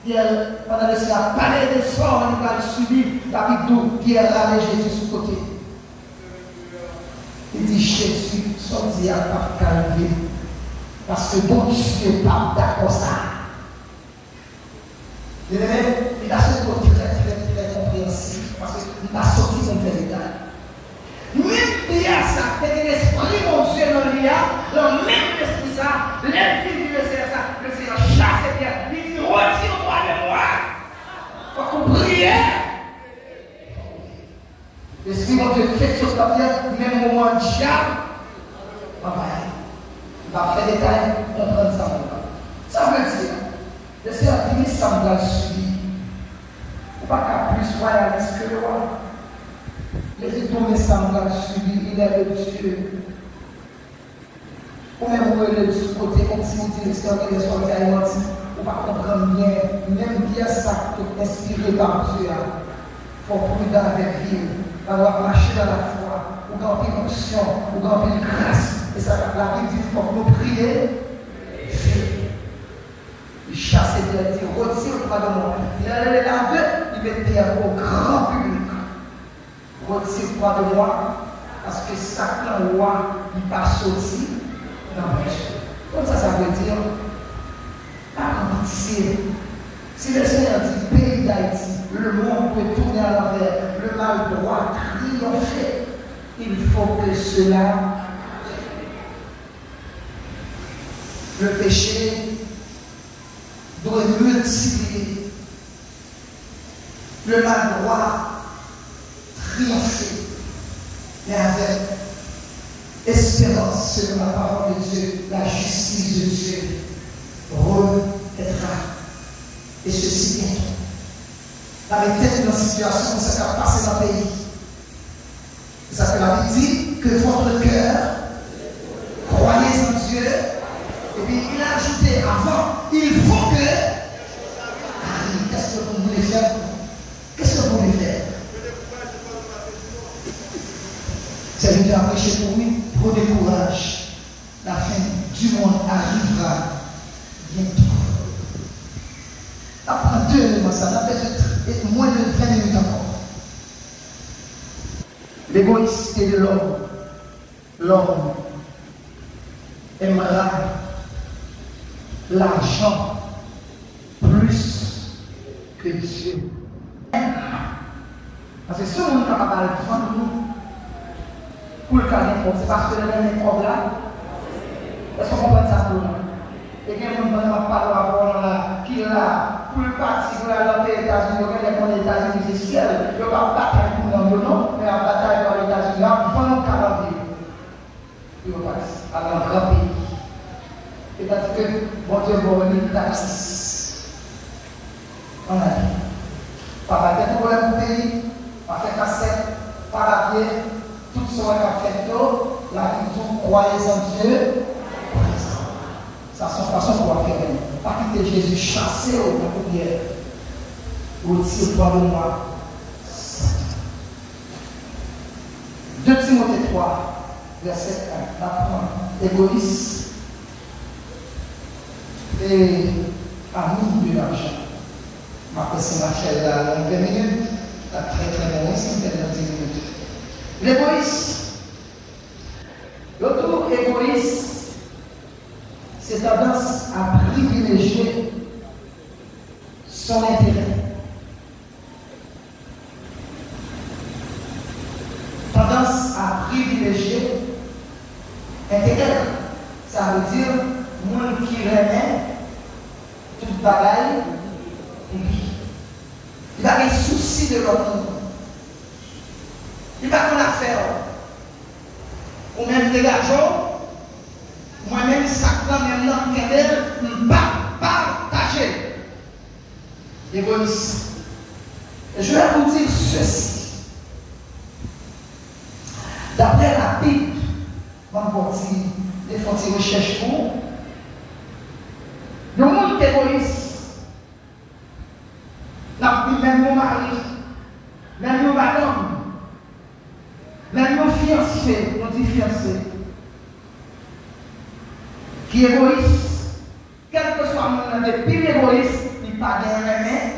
Pendant que c'est la palais des sorts, il va subir la Bible Pierre a Jésus sous côté. Il dit Jésus, sorti à pas calmer. Parce que bon Dieu n'est pas d'accord ça. Il a ce côté très compréhensif. Parce qu'il a sorti son véritable. Même Pierre, ça fait l'esprit, mon Dieu, dans l'IA, le même esprit, ça, l'infini du Seigneur, ça, le Seigneur chasse Pierre. Il dit retire-toi de moi. Il faut qu'on prie. L'esprit, mon Dieu, fait chose comme Pierre, même au moment du diable, il va faire des détails, comprendre ça. Ça veut dire, le Seigneur dit semblable suivi. Il n'y a pas plus royaliste que le roi. Les étoiles semblables suivi, il est le Dieu. Ou même vous le du côté, comme si vous dites l'histoire de l'histoire de Caïmoti, ou pas comprendre bien, même bien ça qui est inspiré par Dieu. Il faut prudent avec lui, avoir marché dans la foi, ou gagner une option, ou gagner une grâce. Et ça, la Bible dit qu'il faut nous prier. Il chasse et il dit retire-toi de moi. Il a les deux, il met Pierre au grand public. Retire-toi de moi, parce que Satan, roi, il passe aussi dans le péché. Comme ça veut dire, par pitié. Si le Seigneur dit pays d'Haïti, le monde peut tourner à l'envers, le mal doit triompher, il faut que cela, le péché doit multiplier, le mal doit triompher, mais avec espérance selon la parole de Dieu, la justice de Dieu renaîtra. Et ceci bientôt. La tête dans la situation où ça va passer dans le pays. Ça fait la Bible dit que votre cœur, croyez en Dieu, et puis il a ajouté avant, il faut que. Qu'est-ce que vous voulez faire? Qu'est-ce que vous voulez faire? C'est lui qui a prêché pour lui, prenez courage. La fin du monde arrivera bientôt. Après 2 éléments, ça n'a peut-être moins de 20 minutes encore. L'égoïsme de l'homme. L'homme aimera l'argent plus que Dieu. Parce que si on est capable de prendre nous, pour le cas des c'est parce que le même est là. Est-ce qu'on comprend ça pour nous? Et qu'il y a des gens qui ne parlent pas qui est là, pour le parti, pour la paix des États-Unis, il y a des États-Unis, c'est ciel. Il n'y a pas de bataille pour nous, non, mais la bataille pour les États-Unis, il y a 20 calendriers. Il y a un grand pays. C'est-à-dire que mon Dieu va venir taxis. On a dit. Pas de problème pour le pays, pas de cassette, pas de pied, tout ce qu'on a fait, la culture, croyez en Dieu. Ça, c'est une façon pour faire. Pas quitter Jésus chassé au prière. Retire-toi de moi. 2 Timothée 3, verset 1. Apprends, égoïste et ami de l'argent. Ma personne marche là dans 20 minutes. La très loin, c'est dans 10 minutes. L'égoïste. L'autre égoïste. C'est tendance à privilégier son intérêt. Tendance à privilégier intérêt. Ça veut dire, moi qui remet toute bagaille, il a des soucis de l'autre. Il va qu'on a affaire. Ou même des garçons. Moi-même, ça quand même dans le ne pas partager. L'égoïsme. Je vais vous dire ceci. D'après la Bible, on va faire des recherches pour le monde égoïste. Même mon mari, même mon madame, même mon fiancé, on dit fiancé. Qui est égoïste, quel que soit le monde, depuis l'égoïste, il n'est pas pas gagner.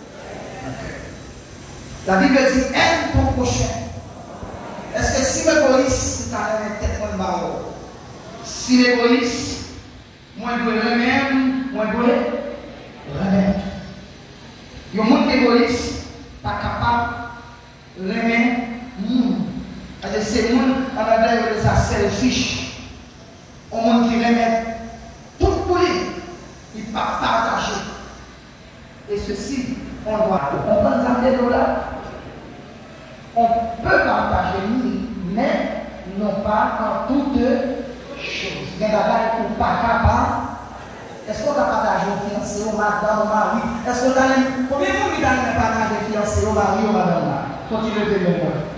La Bible dit aime ton prochain. Est-ce que si l'égoïste, tu as une tête de barreau? Si l'égoïste, moi je dois remettre, moi je dois remettre. Il y a un monde égoïste, pas capable de remettre. C'est le monde, on a dit ça selfish. Un monde qui remet tout pour lui, il ne peut pas partager. Et ceci, on doit comprendre ça là. On peut partager, mais non pas en toutes choses. Il y a des choses qu'on n'est pas capable. Est-ce qu'on a partagé au fiancé, au madame, au mari? Est-ce qu'on a combien de monde a partagé au fiancé, au mari, au madame? Continuez de me voir.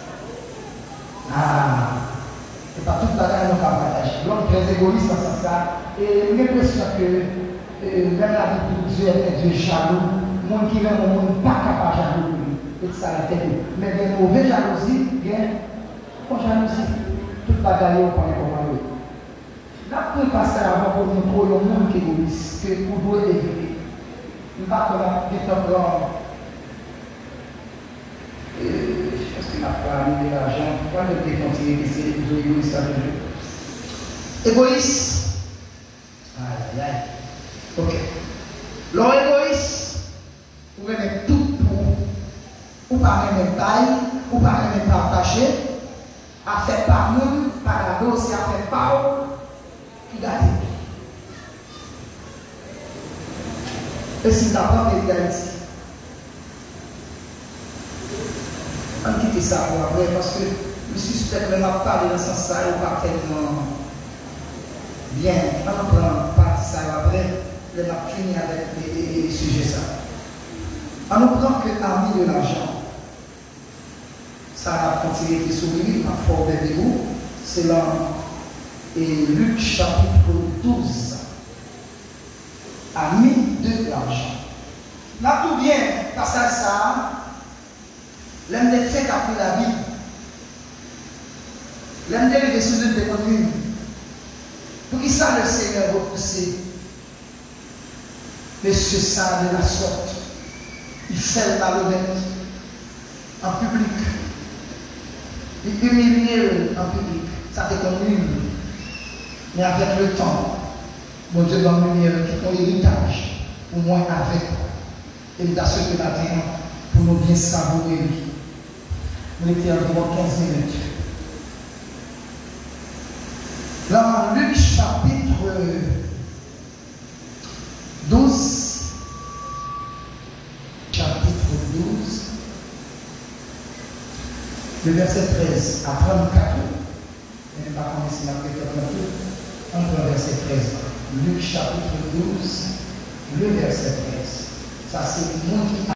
Ah, c'est pas tout le bagage qu'on va partager. L'homme très égoïste dans ce sens-là. Et j'ai l'impression que même la vie pour Dieu est Dieu jaloux. Le monde qui vient au monde pas capable de jaloux. Et ça la tête. Mais des mauvais jalousies, bien, pour jalousie, tout le bagage on connaît comment lui. Là, pour passer avant pour nous trouver le monde qui est égoïste, que vous devez élever. Nous ne pouvons pas faire est-ce qu'il n'a pas amené l'argent? Pourquoi ne pas continuer d'essayer de jouer égoïste avec lui? Égoïste. Aïe, aïe. Ok. L'homme égoïste, vous mettez tout pour, ou pas même taille, ou pas même partager, à faire par nous, par la dose, à faire par qui gâte. Et si d'abord, il y a ici. On quitte ça pour après parce que le suspect ne m'a pas parlé dans ce sens-là, il pas tellement bien. On prend partie ça après, il m'a fini avec les sujets ça. On ne prend que parmi de l'argent. Ça a continué de sourire, à fort de vous. C'est là, et Luc chapitre 12. Ami de l'argent. Là tout bien, passage ça. L'un des faits qu'a pris la vie. L'un des décisions de commune. Pour qui ça le Seigneur va pousser? Monsieur ça de la sorte. Il fait le malhonnête en public. Il humilie en public. Ça te commune. Mais avec le temps, mon Dieu va me dire qu'il faut héritage. Au moins avec. Et dans ce que la vie pour nous bien savourer. Nous étions environ 15 minutes. Dans Luc chapitre 12, le verset 13 à 34, je ne vais pas commencer à tout, entre le verset 13. Luc chapitre 12, le verset 13. Ça c'est le monde qui